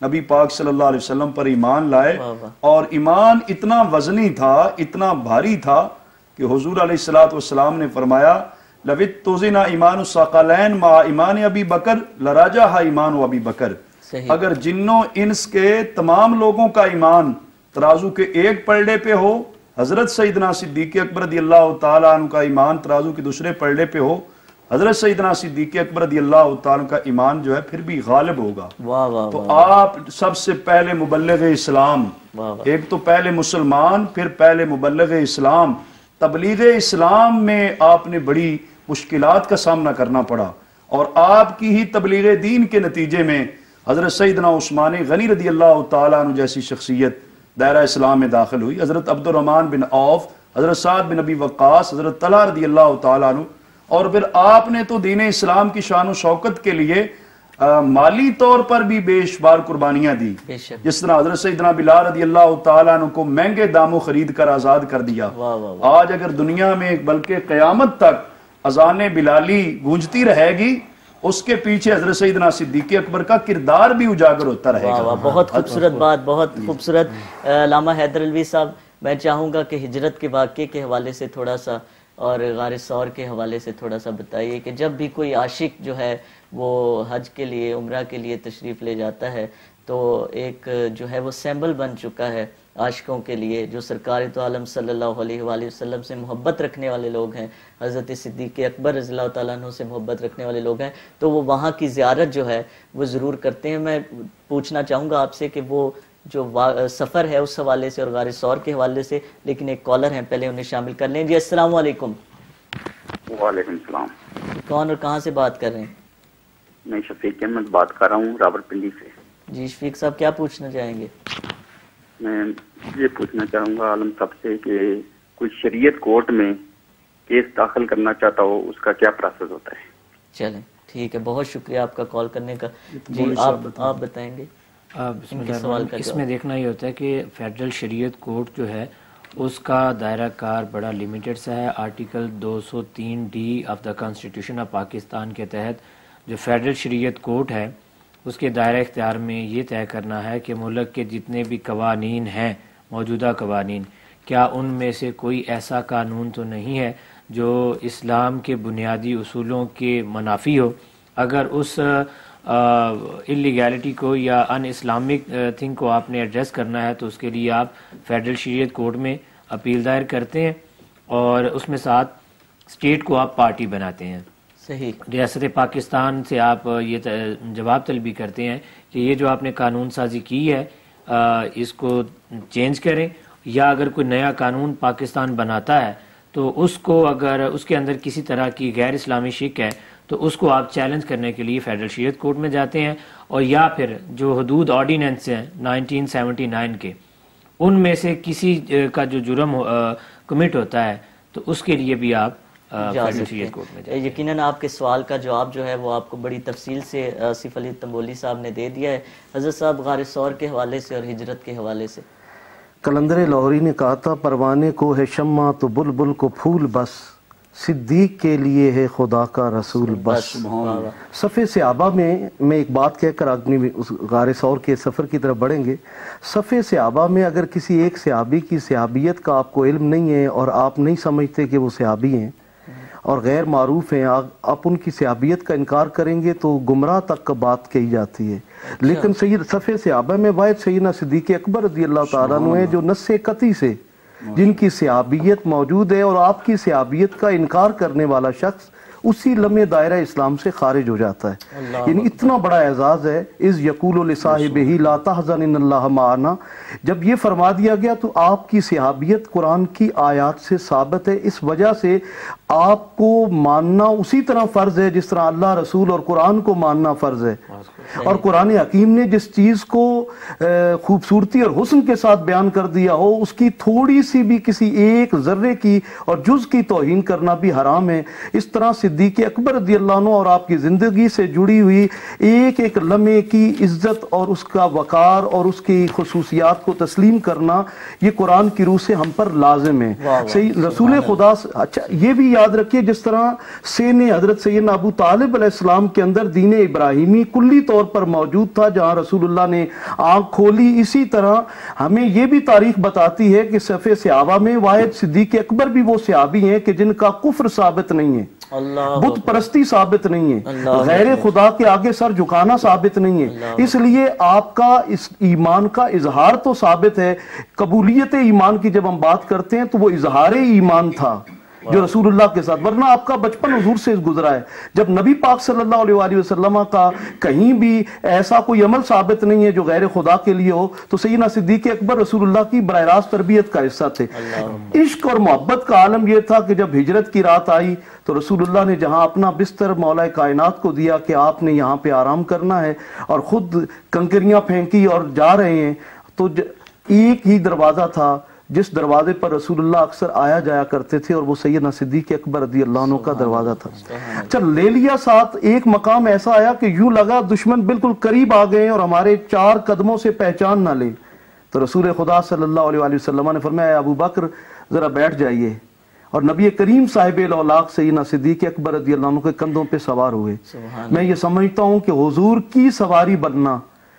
S2: نبی پاک صلی اللہ علیہ وسلم پر ایمان لائے، اور ایمان اتنا وزنی تھا، اتنا بھاری تھا کہ حضور علیہ السلام نے فرمایا لَوِتْ تُوزِنَ ایمان الثَّقَلَینَ مَعَ ایمان ابی بکر لَرَجَحَ ایمان ابی بکر. اگر جنوں انس کے تمام لوگوں کا ایمان ترازو کے ایک پلڑے پہ ہو، حضرت سیدنا صدیق اکبر رضی اللہ تعالیٰ عنہ کا ایمان ترازو کے دوسرے پلڑے پہ ہو، حضرت سیدنا صدیق اکبر رضی اللہ تعالیٰ کا ایمان جو ہے پھر بھی غالب ہوگا.
S1: واہ واہ
S2: تو آپ سب سے پہلے مبلغ اسلام، ایک تو پہلے مسلمان پھر پہلے مبلغ اسلام. تبلیغ اسلام میں آپ نے بڑی مشکلات کا سامنا کرنا پڑا، اور آپ کی ہی تبلیغ دین کے نتیجے میں حضرت سیدنا عثمان غنی رضی اللہ تعالیٰ عنہ جیسی شخصیت دائرہ اسلام میں داخل ہوئی، حضرت عبد الرحمن بن عوف، حضرت سعد بن ابی وقاص، حضرت طلحہ رضی اللہ تعالیٰ عنہ. اور پھر آپ نے تو دین اسلام کی شان و شوکت کے لیے مالی طور پر بھی بے شمار قربانیاں دی، جس طرح حضرت سیدنا بلال رضی اللہ تعالیٰ عنہ کو مہنگے داموں خرید کر آزاد کر دیا. آج اگر دنیا میں بلکہ قیامت تک اذان بلالی گونجتی رہے گی، اس کے پیچھے حضرت سیدنا صدیق اکبر کا کردار بھی اجاگر ہوتا رہے گا.
S1: بہت خوبصورت بات، بہت خوبصورت. علامہ حیدر علوی صاحب، میں چاہوں گا کہ ہجرت کے واقعے کے حوالے سے تھوڑا سا اور غار ثور کے حوالے سے تھوڑا سا بتائیے کہ جب بھی کوئی عاشق جو ہے وہ حج کے لیے، عمرہ کے لیے تشریف لے جاتا ہے تو ایک جو ہے وہ سیمبل بن چکا ہے عاشقوں کے لیے، جو سرکار تو عالم صلی اللہ علیہ وآلہ وسلم سے محبت رکھنے والے لوگ ہیں، حضرت صدیق اکبر رضی اللہ تعالیٰ عنہ سے محبت رکھنے والے لوگ ہیں، تو وہ وہاں کی زیارت جو ہے وہ ضرور کرتے ہیں. میں پوچھنا چاہوں گا آپ سے کہ وہ جو سفر ہے اس حوالے سے اور غار ثور کے حوالے سے، لیکن ایک کالر ہیں، پہلے انہیں شامل کر لیں. جی السلام علیکم.
S6: وعلیکم السلام.
S1: کون اور کہاں سے بات کر رہے ہیں؟
S6: میں شفیق احمد بات کر رہا ہوں راول پنڈی سے.
S1: جی شفیق صاحب، کیا پوچھنا چاہیں گے؟
S6: میں یہ پوچھنا چاہوں گا عالم صاحب سے کہ کوئی شریعت کورٹ میں کیس داخل کرنا چاہتا ہو، اس کا کیا پروسیس ہوتا ہے؟
S1: چلیں ٹھیک ہے، بہت شکریہ آپ کا کال کرنے کا. جی آپ آپ بتائیں گے.
S3: سوال کا اس میں دیکھنا یہ ہوتا ہے کہ فیڈرل شریعت کورٹ جو ہے اس کا دائرہ کار بڑا لمیٹڈ سا ہے. آرٹیکل دو سو تین D of the constitution of Pakistan کے تحت جو فیڈرل شریعت کورٹ ہے اس کے دائرہ اختیار میں یہ طے کرنا ہے کہ ملک کے جتنے بھی قوانین ہیں، موجودہ قوانین، کیا ان میں سے کوئی ایسا قانون تو نہیں ہے جو اسلام کے بنیادی اصولوں کے منافی ہو. اگر اس انلیگیلٹی کو یا ان اسلامک تھنگ کو آپ نے ایڈریس کرنا ہے تو اس کے لیے آپ فیڈرل شریعت کورٹ میں اپیل دائر کرتے ہیں اور اس میں ساتھ اسٹیٹ کو آپ پارٹی بناتے ہیں.
S1: صحیح.
S3: ریاست پاکستان سے آپ یہ جواب طلبی کرتے ہیں کہ یہ جو آپ نے قانون سازی کی ہے اس کو چینج کریں، یا اگر کوئی نیا قانون پاکستان بناتا ہے تو اس کو اگر اس کے اندر کسی طرح کی غیر اسلامی شک ہے تو اس کو آپ چیلنج کرنے کے لیے فیڈرل شریعت کورٹ میں جاتے ہیں. اور یا پھر جو حدود آرڈیننس ہیں نائنٹین سیونٹی نائن کے، ان میں سے کسی کا جو جرم کمٹ ہوتا ہے تو اس کے لیے بھی آپ فیڈرل شریعت کورٹ میں جاتے ہیں.
S1: یقیناً آپ کے سوال کا جواب جو ہے وہ آپ کو بڑی تفصیل سے آصف علی تنبولی صاحب نے دے دیا ہے. حضرت صاحب غار ثور کے حوالے سے اور ہجرت کے حوالے سے.
S4: کلندر لاہوری نے کہا تھا پروانے کو ہے شمع تو بلبل کو پھول بس، صدیق کے لیے ہے خدا کا رسول بس. صفحہ صحابہ میں میں ایک بات کہہ کر اپنی غار ثور کے سفر کی طرف بڑھیں گے. صفحہ صحابہ میں اگر کسی ایک صحابی کی صحابیت کا آپ کو علم نہیں ہے اور آپ نہیں سمجھتے کہ وہ صحابی ہیں اور غیر معروف ہیں، آپ ان کی صحابیت کا انکار کریں گے تو گمراہ تک کا بات کہی جاتی ہے. لیکن سید صفحہ صحابہ میں واحد سیدنا صدیق اکبر رضی اللہ تعالیٰ عنہ ہے جو نص قطعی سے جن کی صحابیت موجود ہے، اور آپ کی صحابیت کا انکار کرنے والا شخص اسی لمحے دائرہ اسلام سے خارج ہو جاتا ہے. یعنی اتنا بڑا اعزاز ہے. اذ یقول لصاحبہ لا تحزن ان اللہ معنا، جب یہ فرما دیا گیا تو آپ کی صحابیت قرآن کی آیات سے ثابت ہے. اس وجہ سے آپ کو ماننا اسی طرح فرض ہے جس طرح اللہ رسول اور قرآن کو ماننا فرض ہے. اور قرآن حکیم نے جس چیز کو خوبصورتی اور حسن کے ساتھ بیان کر دیا ہو اس کی تھوڑی سی بھی کسی ایک ذرے کی اور جز کی توہین کرنا بھی حرام ہے. اس طرح صدیق اکبر رضی اللہ عنہ اور آپ کی زندگی سے جڑی ہوئی ایک ایک لمحے کی عزت اور اس کا وقار اور اس کی خصوصیات کو تسلیم کرنا یہ قرآن کی روح سے ہم پر لازم ہے. صحیح رسول خدا. اچھا یہ بھی یاد رکھیے جس طرح سین حضرت سیدنا ابو طالب علیہ السلام کے اندر دین ابراہیمی کلی طور پر موجود تھا جہاں رسول اللہ نے آنکھ کھولی، اسی طرح ہمیں یہ بھی تاریخ بتاتی ہے کہ صفِ صحابہ میں واحد صدیق اکبر بھی وہ صحابی ہیں کہ جن کا کفر ثابت نہیں ہے، بت پرستی ثابت نہیں ہے، غیر خدا کے آگے سر جھکانا ثابت نہیں ہے. اس لیے آپ کا اس ایمان کا اظہار تو ثابت ہے. قبولیت ایمان کی جب ہم بات کرتے ہیں تو وہ اظہار ایمان تھا جو رسول اللہ کے ساتھ، ورنہ آپ کا بچپن حضور سے گزرا ہے. جب نبی پاک صلی اللہ علیہ وآلہ وسلم کا کہیں بھی ایسا کوئی عمل ثابت نہیں ہے جو غیر خدا کے لیے ہو، تو سیدنا صدیق اکبر رسول اللہ کی براہ راست تربیت کا حصہ تھے. عشق اور محبت کا عالم یہ تھا کہ جب ہجرت کی رات آئی تو رسول اللہ نے جہاں اپنا بستر مولا کائنات کو دیا کہ آپ نے یہاں پہ آرام کرنا ہے اور خود کنکریاں پھینکی اور جا رہے ہیں، تو ایک ہی دروازہ تھا جس دروازے پر رسول اللہ اکثر آیا جایا کرتے تھے اور وہ سیدنا صدیق اکبر رضی اللہ عنہ کا دروازہ تھا. چل لے لیا ساتھ. ایک مقام ایسا آیا کہ یوں لگا دشمن بالکل قریب آ گئے اور ہمارے چار قدموں سے پہچان نہ لے، تو رسول خدا صلی اللہ علیہ وآلہ وسلم نے فرمایا ابو بکر ذرا بیٹھ جائیے، اور نبی کریم صاحب الاولاق سیدنا صدیق اکبر رضی اللہ عنہ کے کندھوں پہ سوار ہوئے. میں یہ سمجھتا ہوں کہ حضور کی سواری بننا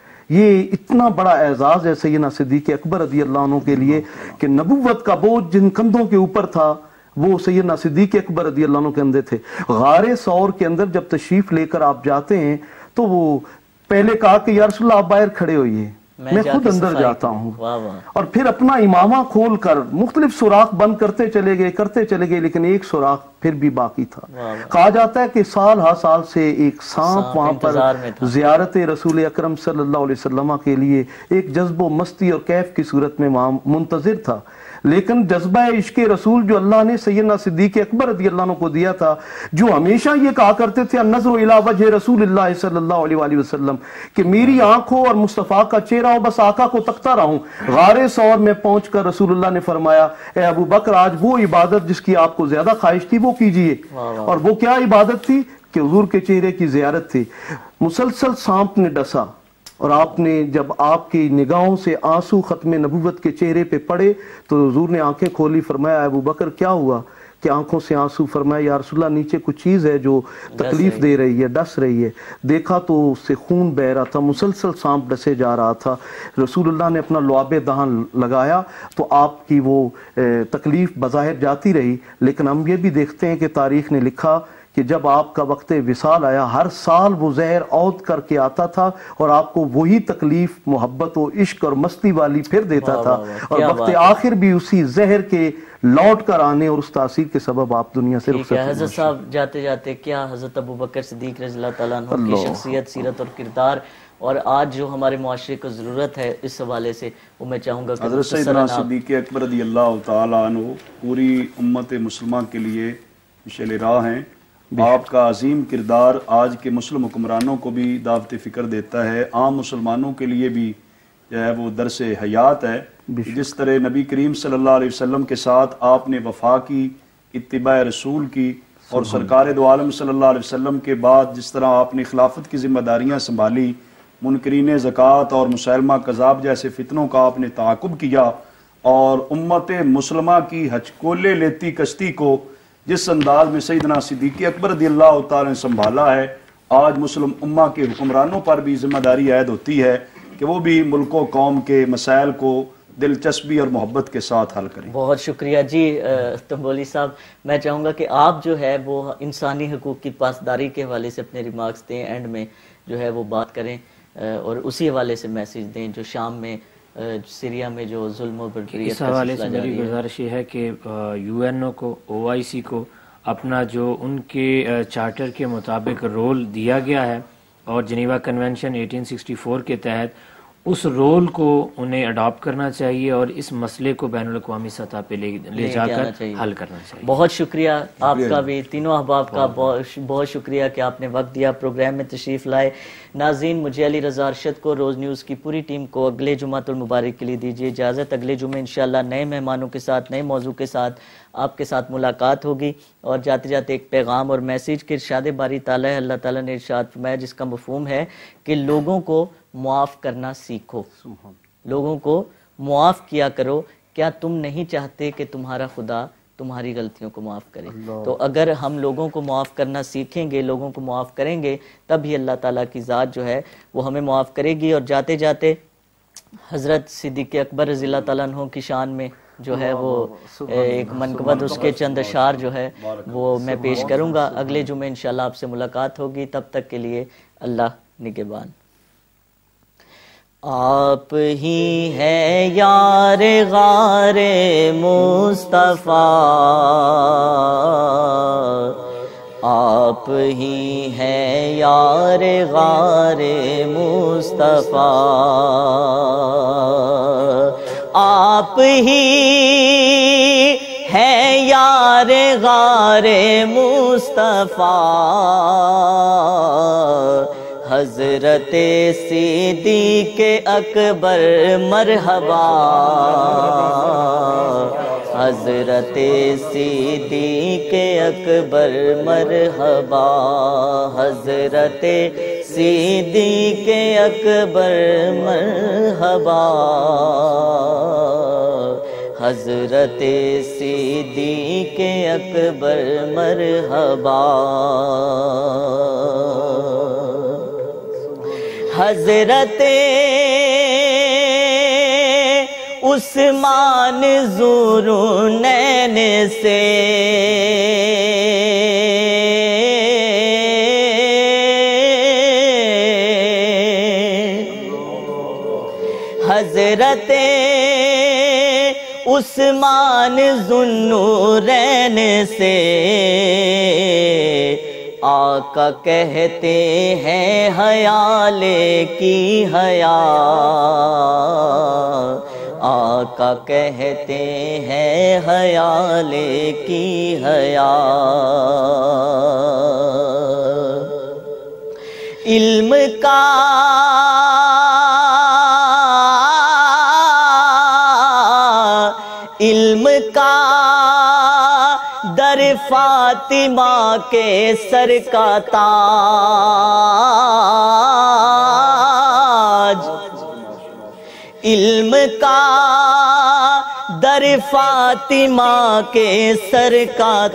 S4: یہ اتنا بڑا اعزاز ہے سیدنا صدیق اکبر رضی اللہ عنہ کے لیے کہ نبوت کا بوجھ جن کندھوں کے اوپر تھا وہ سیدنا صدیق اکبر رضی اللہ عنہ کے اندر تھے. غار ثور کے اندر جب تشریف لے کر آپ جاتے ہیں تو وہ پہلے کہا کہ یا رسول اللہ آپ باہر کھڑے ہوئیے، میں خود اندر جاتا ہوں، اور پھر اپنا امامہ کھول کر مختلف سوراخ بند کرتے چلے گئے کرتے چلے گئے لیکن ایک سوراخ پھر بھی باقی تھا. کہا جاتا ہے کہ سال ہا سال سے ایک سانپ وہاں پر زیارت رسول اکرم صلی اللہ علیہ وسلم کے لیے ایک جذب و مستی اور کیف کی صورت میں وہاں منتظر تھا. لیکن جذبہ عشق رسول جو اللہ نے سیدنا صدیق اکبر رضی اللہ عنہ کو دیا تھا، جو ہمیشہ یہ کہا کرتے تھے النظر الی وجہ رسول اللہ صلی اللہ علیہ وآلہ وسلم کہ میری آنکھ ہو اور مصطفیٰ کا چہرہ ہو، بس آقا کو تکتا رہوں. غار ثور میں پہنچ کر رسول اللہ نے فرمایا اے ابو بکر آج وہ عبادت جس کی آپ کو زیادہ خواہش تھی وہ کیجئے. اور وہ کیا عبادت تھی کہ حضور کے چہرے کی زیارت تھی. مسلسل سانپ نے ڈسا اور آپ نے جب آپ کی نگاہوں سے آنسو ختم نبوت کے چہرے پہ پڑے تو حضور نے آنکھیں کھولی. فرمایا ابو بکر کیا ہوا کہ آنکھوں سے آنسو؟ فرمایا یا رسول اللہ نیچے کچھ چیز ہے جو تکلیف دے رہی ہے، ڈس رہی ہے. دیکھا تو اس سے خون بہ رہا تھا، مسلسل سانپ ڈسے جا رہا تھا. رسول اللہ نے اپنا لعاب دہن لگایا تو آپ کی وہ تکلیف بظاہر جاتی رہی. لیکن ہم یہ بھی دیکھتے ہیں کہ تاریخ نے لکھا کہ جب آپ کا وقت وصال آیا ہر سال وہ زہر عود کر کے آتا تھا اور آپ کو وہی تکلیف محبت و عشق اور مستی والی پھر دیتا تھا، اور وقت آخر بھی اسی زہر کے لوٹ کر آنے اور اس تاثیر کے سبب آپ دنیا سے رخصت ہوئے.
S1: حضرت صاحب جاتے جاتے کیا حضرت ابو بکر صدیق رضی اللہ تعالیٰ عنہ کی شخصیت، سیرت اور کردار اور آج جو ہمارے معاشرے کو ضرورت ہے اس حوالے سے وہ میں چاہوں گا کہ
S2: حضرت سیدنا صدیق اکبر رضی اللہ تعالیٰ عنہ پوری امت مسلمہ کے لیے مشعل راہ ہیں. آپ کا عظیم کردار آج کے مسلم حکمرانوں کو بھی دعوت فکر دیتا ہے، عام مسلمانوں کے لیے بھی جو ہے وہ درس حیات ہے. جس طرح نبی کریم صلی اللہ علیہ وسلم کے ساتھ آپ نے وفا کی، اتباع رسول کی، اور سرکار دو عالم صلی اللہ علیہ وسلم کے بعد جس طرح آپ نے خلافت کی ذمہ داریاں سنبھالی، منکرین زکوٰۃ اور مسلمہ کذاب جیسے فتنوں کا آپ نے تعاقب کیا، اور امت مسلمہ کی ہچکولے لیتی کشتی کو جس انداز میں سیدنا صدیق اکبر رضی اللہ تعالی نے سنبھالا ہے، آج مسلم امہ کے حکمرانوں پر بھی ذمہ داری عائد ہوتی ہے کہ وہ بھی ملک و قوم کے مسائل کو دلچسپی اور محبت کے ساتھ حل کریں.
S1: بہت شکریہ جی تنبولی صاحب. میں چاہوں گا کہ آپ جو ہے وہ انسانی حقوق کی پاسداری کے حوالے سے اپنے ریمارکس دیں، اینڈ میں جو ہے وہ بات کریں اور اسی حوالے سے میسیج دیں جو شام میں سیریا میں جو ظلم و بربریت.
S3: اس حوالے سے میری گزارش یہ ہے کہ یو این او کو، او آئی سی کو اپنا جو ان کے چارٹر کے مطابق رول دیا گیا ہے اور جنیوا کنونشن اٹھارہ سو چونسٹھ کے تحت اس رول کو انہیں اڈاپٹ کرنا چاہیے اور اس مسئلے کو بین الاقوامی سطح پہ لے لے جا کر حل کرنا چاہیے.
S1: بہت شکریہ آپ کا بھی، تینوں احباب کا بہت شکریہ کہ آپ نے وقت دیا، پروگرام میں تشریف لائے. ناظرین، مجھے علی رضا ارشد کو، روز نیوز کی پوری ٹیم کو اگلے جمعۃ المبارک کے لیے دیجیے اجازت. اگلے جمعے انشاءاللہ نئے مہمانوں کے ساتھ، نئے موضوع کے ساتھ آپ کے ساتھ ملاقات ہوگی. اور جاتے جاتے ایک پیغام اور میسیج کہ ارشاد باری تعالیٰ ہے، اللہ تعالیٰ نے ارشاد فرمایا جس کا مفہوم ہے کہ لوگوں کو معاف کرنا سیکھو، لوگوں کو معاف کیا کرو. کیا تم نہیں چاہتے کہ تمہارا خدا تمہاری غلطیوں کو معاف کرے؟ تو اگر ہم لوگوں کو معاف کرنا سیکھیں گے، لوگوں کو معاف کریں گے، تب ہی اللہ تعالیٰ کی ذات جو ہے وہ ہمیں معاف کرے گی. اور جاتے جاتے حضرت صدیق اکبر رضی اللہ تعالیٰ عنہ کی شان میں جو ہے وہ ایک منقبت اس کے چند اشعار جو ہے وہ میں پیش کروں گا. اگلے جمعے انشاءاللہ آپ سے ملاقات ہوگی، تب تک کے لیے اللہ نگہبان. آپ ہی ہے یار غار مصطفیٰ، آپ ہی ہے یار غار مصطفیٰ، آپ ہی ہے یار غار مصطفیٰ. حضرت صدیق اکبر مرحبا، حضرت صدیق اکبر مرحبا، حضرت صدیق اکبر مرحبا، حضرت صدیق اکبر مرحبا. حضرت عثمان ذوالنین سے حضرت عثمان ذوالنورین سے آقا کہتے ہیں حیا لے کی حیا، آقا کہتے ہیں حیا لے کی حیا. علم کا علم کا در فاطمہ کے سر کا تاج، علم کا در فاطمہ کے سر کا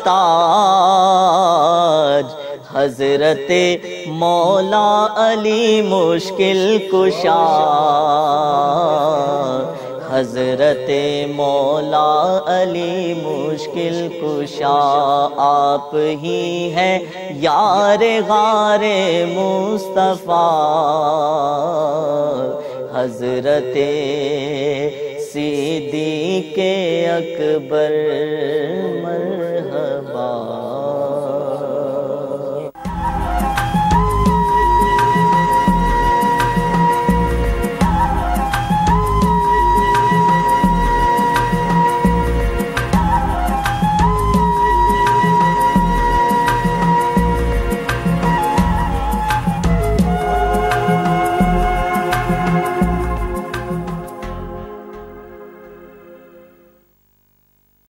S1: تاج. حضرت مولا علی مشکل کشا، حضرت مولا علی مشکل کشا. آپ ہی ہیں یار غار مصطفیٰ، حضرت صدیق اکبر مرحبا.